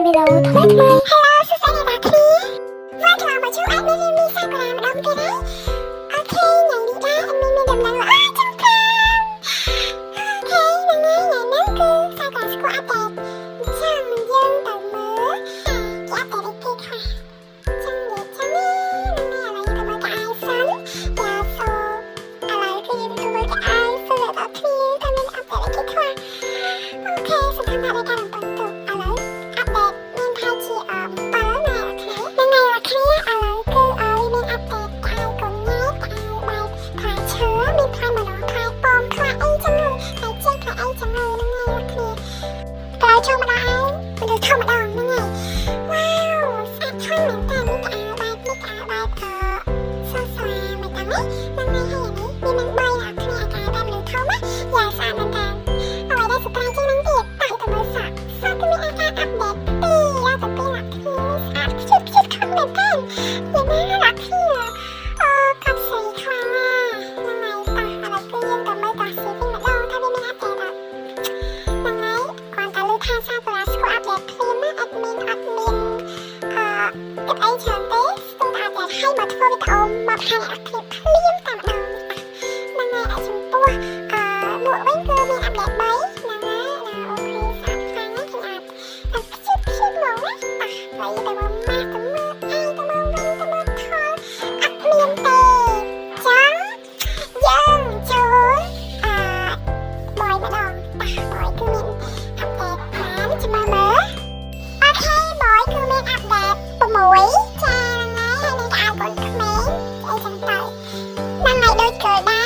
មានវីដេអូថ្មីៗ Hello សួស្តីអ្នកទាំងគ្នាមកចូលមកជួប Admin Rimmy Sakura ម្ដងទៀតហើយអូខេថ្ងៃនេះដែរ Admin មានដំណឹងល្អចឹងខាងអូខេថ្ងៃនេះគឺ Sakura ស្គាល់ update ចាំយើងទៅមើលគេ update គេខ្លះចឹងនេះឥឡូវទៅមើលcái iPhone យ៉ាសូឥឡូវគឺយើងទៅមើលcái iPhone ដល់គ្នាតែមាន update គេខ្លះអូខេសំខាន់ថាការបន្តទៅឥឡូវ update មានថាជា7ណាថ្ងៃគ្នាឥឡូវគឺមាន update ផ្លែកូនញ៉ែផ្លែបែបផ្លែឈើមានផ្លែម្ដងផ្លែប៉ោមផ្លែអីចឹងផ្លែចេកផ្លែអីចឹងហ្នឹងហើយគ្នាផ្លែចូលម្ដងហើយមនុស្សធម្មតាហ្នឹងហើយវ៉ាវស្អាតខ្លាំងមែនតើមានផ្អើបែបនេះផ្អើបែបសស្រាមិនតាំងនេះហ្នឹងហើយនេះមាន3ណាគ្នាអាការបែបមនុស្សធម្មយ៉ាស្អាតមែនតើអ្វីដែល surprise ជាងហ្នឹងទៀតតែទៅមើលសាក់គឺមានអាការ update 2ដល់ទៅ2ណាគ្នាស្អាតខ្ជិតខ្លាំងមែនតើយ៉ាងណាណាគ្នាកាត់ស្រីខ្លាំងណាស់ហ្នឹងហើយតោះឥឡូវគឺយើងទៅមើលកាត់ស្រីវិញម្ដងថាវាមាន update អត់ហ្នឹងហើយគ្រាន់តែលើថា Sakura ស្គាល់ update ភ្លាមណា admin អត់មានគិតអីច្រើនទេស្ទើរតែ update ឲ្យមកធ្វើវីដេអូមកបង្ហាញអ្នកគ្នាភ្លាមតែម្ដងហ្នឹងហើយដល់ចំពោះមកវិញគឺមាន update 3ហ្នឹងហើយអូខេស្អាតខ្លាំងណាស់ខ្ញុំអាចខ្ជិតខ្ជិតមកណាហើយទៅមកម៉ាស់ទៅមើលអីទៅមកវិញទៅមកថលអត់មានទេចឹងយើងចូលបយម្ដងបយគឺមាន update 5ចាំមើលអូខេបយគឺមាន update 6ចាហ្នឹងហើយហើយនឹងអាវកូនក្មេងអីចឹងទៅហ្នឹងហើយដូចគេដែរ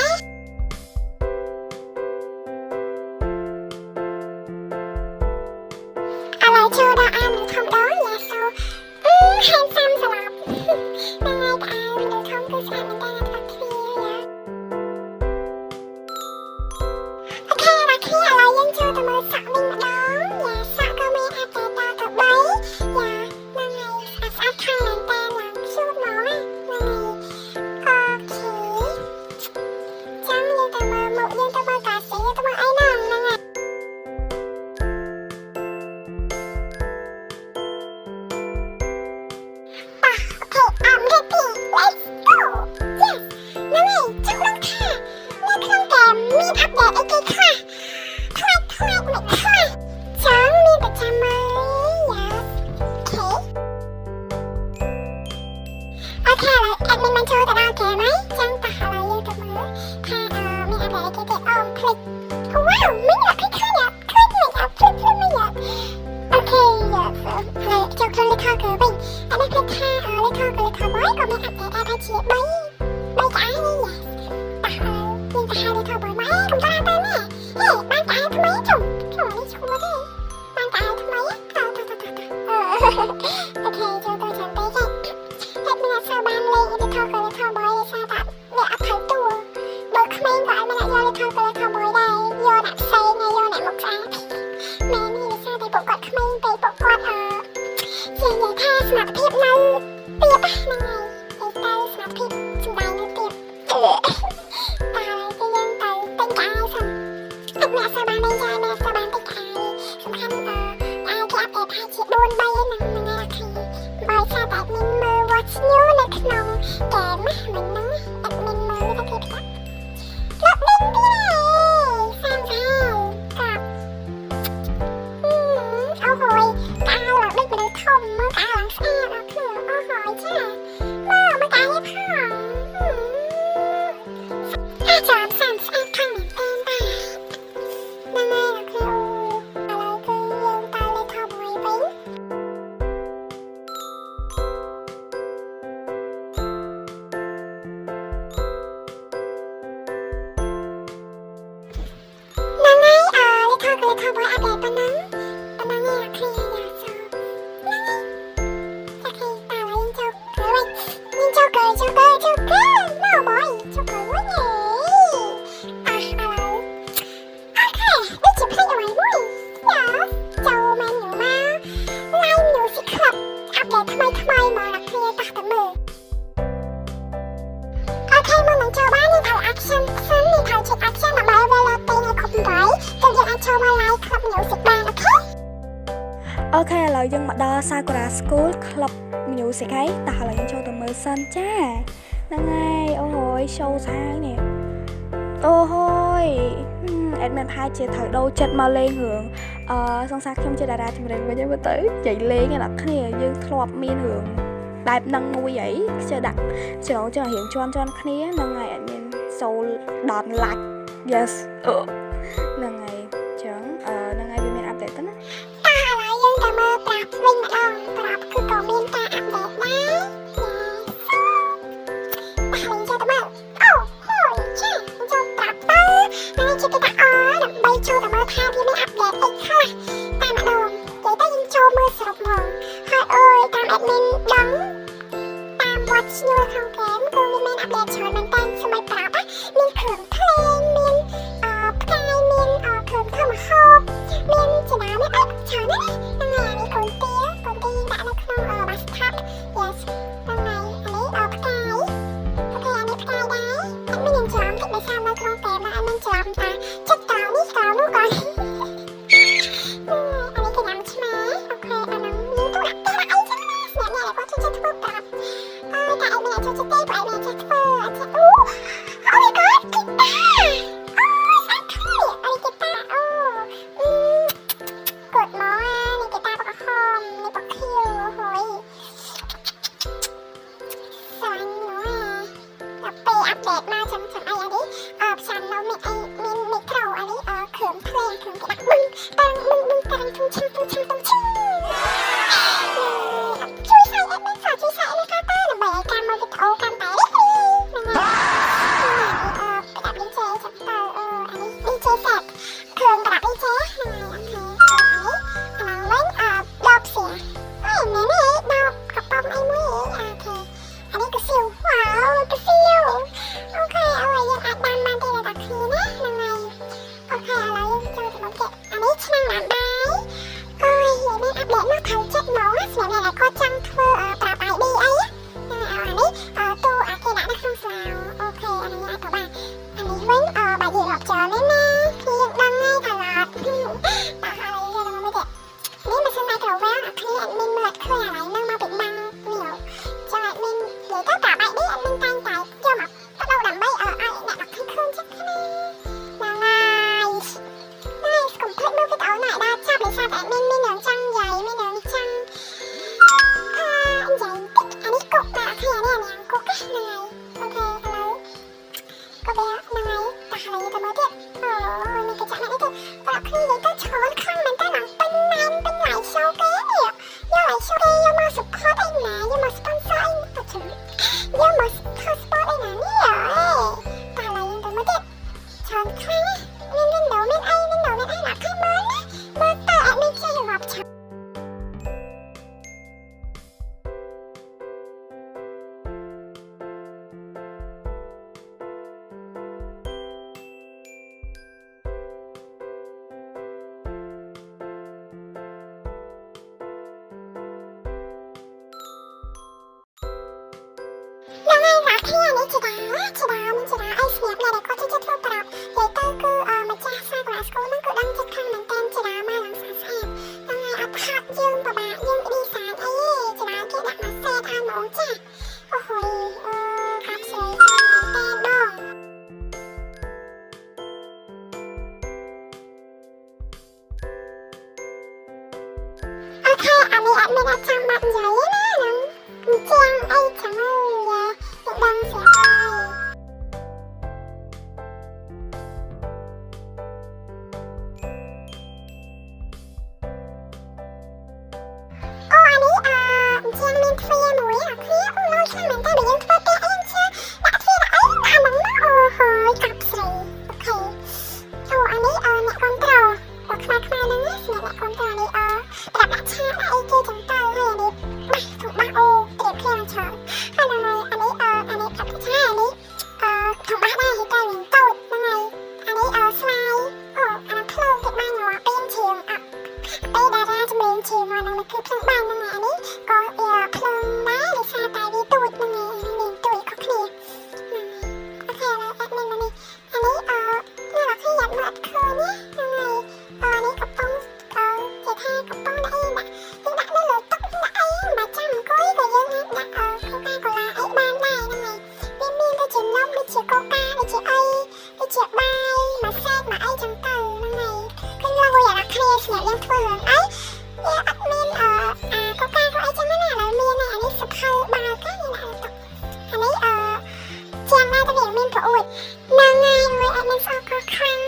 ឥឡូវចូលដល់អាវមនុស្សធំដងយ៉ាសូhandsome ស្លាប់ហ្នឹងហើយអាវមនុស្សធំគឺស្អាតមែនតើអ្នកទាំងគ្នាអូខេអ្នកគ្នាឥឡូវយើងចូលទៅមើលសាក់វិញម្ដងយ៉ាសាក់ក៏មាន update ដល់ទៅ3យ៉ាហ្នឹងហើយស្អាតខ្លាំងមែនតើឡើងឈូតមកណាហ្នឹងហើយអូខេចាំយើងទៅមើលមុខយើងទៅមើលកាស៊ីទៅមើលអីហ្នឹងហ្នឹងហើយI'm ready. Let's go. Yes. ហ្នឹងហើយចង់ដឹងថានៅក្នុងតែមាន update អីគេខ្លះខ្លាំងមិនខ្លះចឹងមានប្រចាំមើលយ៉ាអូខេឥឡូវ admin បានចូលទៅដល់ហ្គេមហើយចឹងតោះឥឡូវយើងទៅមើលថាមាន update អីគេទៀតអូភ្លេចវ៉ាវមានអត់ឃើញឃើញអត់ភ្លេចមិនអត់អូខេយ៉ាហើយចូលក្នុង little girl វិញអានេះគឺថា little boy ក៏មាន update ថាជា3ក្អាយនេះយ៉ាតោះយើងទៅហៅ little boy មកកុំតាទៅណាបានក្អាយថ្មីចុះនេះឈ្មោះទេបានក្អាយថ្មីអូខេចូលទៅចាំពេកហេតុមានអត់សូវបានលេង little boy ដោយសារតែអ្នកអត់ត្រូវតួបើក្មេងក៏អត់មានអ្នកយក little boy ដែរយកអ្នកផ្សេងហើយយកអ្នកមុខស្អាតមែននេះដោយសារតែពួកគាត់ក្មេងពេកពួកគាត់និយាយថាសមត្ថភាពនៅទៀតហ្នឹងហើយទៅសមត្ថភាពសម្ដែងនៅទៀតតែហើយគឺយើងទៅទិញក្អាយសិនអត់អ្នកសាបានលេងចាអ្នកសាបានទិញក្អាយសំខាន់ក្អាយគេ update ថាជា4 3ហ្នឹងហើយគឺបើថាតែ admin មើល watch new នៅក្នុងហ្គេមហ្នឹង admin មើលទៅទៀតលក់ដេញទៀតសាំហើយកាប់អូហើយក្អាយឡើងដូចមនុស្សធំមើលក្អាយឡើងស្អាតអត់ឃើញអូហើយចាមើលក្អាយនេះផងចាំស្អាតខ្លាំងមែនតើហ្នឹងហើយអូខេឥឡូវគឺយើងទៅលេខ top 1វិញ Ok, là dân mà đo Sakura School Club Music ấy. Ta là dân show từ mơ sân cha. Nâng ngay, ôi hồi, show sáng nè. Ôi hồi Admin hai chia thở đâu chất mà lên hưởng xong xa không chơi đà ra thì mình bây giờ mới tới chạy lên cái là cái này dương thọp miên hưởng đại năng nuôi vậy chơi đặt chơi đó chơi hiện cho cái này nâng ngày admin sâu đòn lạch yes nâng ngày chớn nâng ngày bên update tính ta là dương ta mơ bạc linh mà đâu bạc cứ cầu miên ta update đấy ta mình chơi ta mơ hồi chứ cho bạc tơ nên chỉ cái ta đập bay cho ta mơ tha đi mới update ấy thôi ta mà đâu vậy ta dương cho mơ sụp hồn hồi ơi tam admin đắng tam watch như không kém cô đi men update cho mình tên xong rồi bạc á miên khưởng thlên miên cái miên khưởng thơm hộp miên chỉ nói mấy ếch cho nó đi đang ngày này còn tía đã nó không bathtub yes đang ngày anh ấy cái ok anh ấy cái đấy anh mới nhận chọn cách để sao nó không kém mà anh nên chọn chất tàu đi tàu luôn rồi anh ấy cái nằm chứ mà ok anh nằm như tôi đặt cái đấy chứ mà nhà này có cho chất phước tập tại anh này cho chất tê của anh này chất phước oh my god guitar anh guitarกดหมอในกีตาร์ปากคอมในปากคิวโหยสอนหนูแบบไปอัปเดตมาฉันไอ้อันนี้ฉันเราไม่ไอ้ไม่เท่าอันนี้เขิมเพลงเขิมกีตาร์มึงทุ่งชิงช่วยใส่แอดมินสอนช่วยใส่ในคาเตอร์หรือแบบการมาวิดีโอการไปได้แบบดีเจฉันอันนี้ดีเจแซดเขิมกระดาษดีเจดอกเสียไม่เห็นไหมนี่ดอกกระป๋อมไอ้มุ้ยโอเคอันนี้กระซิวว้าวกระซิวโอเคเอาไว้ยังอัดดันมันที่ระดับคืนนะยังไงโอเคเรายังเจอแต่ผมเก็บอันนี้ช่างหนักได้โอ้ยยังไม่อัปเดตมาเท่าเจ็ดโมงเสียงอะไรก็จังเธอปรับไอดีไอ้ยังไงเอาอันนี้ตู้อาเกะนะข้างสาวโอเคอันนี้อันต่อไปอันนี้เว้นใบหยิบหอบจอแน่ๆพี่ยังดังง่ายตลอดแต่อะไรยังจะไม่เก็บนี่มันสมัยเก่าแววนะพี่อันมินเมื่อเคยอะไรนั่งมาเป็นดังเหนียวจังอันมินเดี๋ยวก็กลับไปดิอันมินตั้งใจเจ้าแบบก็เราดังไม่ไอ้เนี่ยดักขึ้นจักแน่ยังไงกลุ่มเพื่อนเมื่อพี่เอาไหนได้ชอบเลยชอบอันมินไม่เหนือจังใหญ่ไม่เหนือจังใหญ่ติ๊กอันนี้กุ๊กนะโอเคเนี่ยกุ๊กยังไงโอเคฮัลโหลก็ไปยังไงแต่อะไรจะมาเด็ดโอ้ยมันก็จะไม่ได้เด็ดแต่คือเลยก็ช้อนข้างมันก็หนังเป็นไหลโชว์เก๋เนี่ยยังไหลโชว์เก๋ยังมาสปอร์ตไอ้หนายังมาสปอนเซอร์ไอ้ปัจจุบันยังมาสปอร์ตไอ้หนาเนี่ยแต่อะไรยังตัวมาเด็ดช้อนข้างเล่นเดาเล่นไอ้หนักขึ้นมาเนี่ยมาต่อแอดมินจะอยู่แบบช้อนยังไงรักที่อันนี้จิดาไอเสียบเลยก็จะทั่วปรับเลยเตอร์คือมาจ้าซากลาสโก้นั่งก็ดังจิตข้างเหมือนเต้นจิดามาหลังสาแสบยังไงอัดพัดยืมปะบะยืมดีสารไอ้จิดาเกดักมาเซทานหมงจ้าโอ้โหครับสวยเต้นบ้องโอเคอันนี้แอดมินจังบัดใหญ่นะน้องเจียงไอ้จังเลยดังเสียไปโอ้อันนี้เจียงมินเฟียหมุ้ยเคลียเราช่างเหมือนกันเดี๋ยวยังตัวเตี้ยยังเชื่อดักเทียไอ้ตาบังนะโอ้โหกับใส่โอเคโอ้อันนี้เนี่ยคอนโทรลคลานั่งเนี่ยคอนโทรลนี่ระดับชาไอ้เกจังเต้าให้อันนี้มาถูกมาโอ้เตรียมเคลียร์ชอนอันนี้กับសម្រាប់យើងធ្វើរឿងអីវាអត់មានក៏ការក៏អីចឹងណាឡើយមានអានេះសភៅបើកហ្នឹងអានេះជាងណាទៅវាមានប្រអួតហ្នឹងហើយមួយអត់មានស្អកក៏ខ្លាំង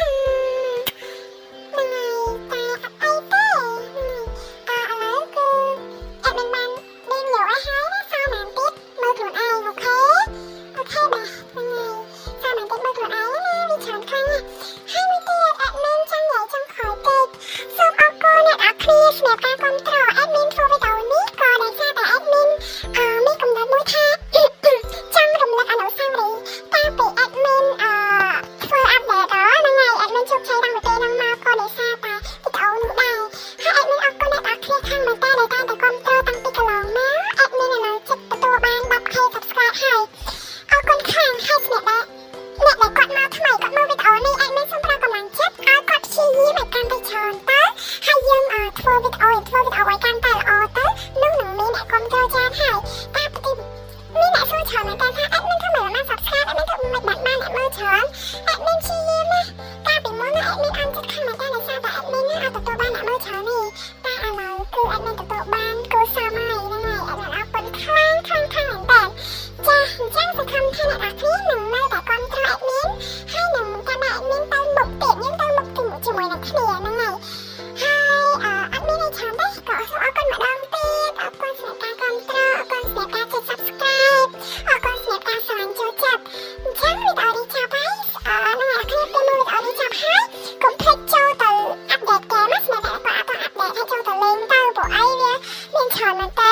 ហ្នឹងហើយតែអត់អីទេឥឡូវគឺអត់មានបានលេងយកឲ្យហើយណាសាបានទៀតមើលខ្លួនឯងអូខេបាទហ្នឹងហើយសាបានទៀតមើលខ្លួនឯងណាវាច្រើនខ្លាំងណាស់ហើយមួយទៀតអត់មានចង់និយាយចង់ខយពេកសូមអរគុណអ្នកនរគ្នាសម្រាប់ការគាំទ្រអត់មានធ្វើវីដេអូនេះក៏ដោយសារតែអត់មានមានកំណត់មួយថាចង់រំលឹកអនុស្សាវរីយ៍តាំងពីអត់មានធ្វើអាប់ដេតហ្នឹងហើយអត់មានជោគជ័យតាំងពីពេលហ្នឹងមកក៏ដោយសារតែវីដេអូនោះដែរហើយអត់មានអរគុណអ្នកនរគ្នាខាងមែនតើដែលតាមតែគាំទ្រតាំងពីកន្លងមកអត់មាននៅចិត្តទទួលបាន 10k subscribe ហើយអរគុណខាងហើយស្នាក់អ្នកដែលគាត់មកថ្មីគាត់មើលវីដេអូនេះអត់មានសំខាន់កម្លាំងចិត្តឲ្យគាត់ព្យាយាមឲ្យកាន់តែច្រើនទៅហើយយើងធ្វើវីដេអូឲ្យកាន់តែល្អទៅនឹងមានអ្នកគាំទ្រច្រើនហើយតែប្រតិមានអ្នកសួរច្រើនមែនតើថាអត់មានធ្វើមិនបាន subscribe អត់មានធ្វើមិនបានអ្នកមើលច្រើនអត់មានព្យាយាមណាកាលពីមុនអត់មានអន់ចិត្តខាងមែនតើដោយសារតែអត់មានអត់ទទួលបានអ្នកមើលច្រើនទេតែឥឡូវគឺអត់មានទទួលបានគូសមហើយហ្នឹងហើយអត់មានអរគុណខ្លាំងមែនតើចាអញ្ចឹងសង្ឃឹមថាអ្នកនរគ្នានឹងនៅតែគាំទ្រអត់មានហើយនឹងកាន់តែអត់មានទៅមុខទៀតយើងទៅមុខជាមួយនឹងគ្នាហ្នឹងហើយអត់មានអីច្រើនទេក៏សូមអរគុណម្ដងទៀតអរគុណសម្រាប់ការគាំទ្រអរគុណសម្រាប់ការចុច subscribe អរគុណសម្រាប់ការស្រឡាញ់ចូលចិត្តអញ្ចឹងវីដេអូនេះចប់ហើយអ្នកនរគ្នាពេលមើលវីដេអូនេះចប់ហើយកុំភ្លេចចូលទៅអាប់ដេតហ្គេមណាសម្រាប់អ្នកគាត់អត់អាប់ដេតឲ្យចូលទៅលេងទៅព្រោះអីវាមានច្រើនមែនតើ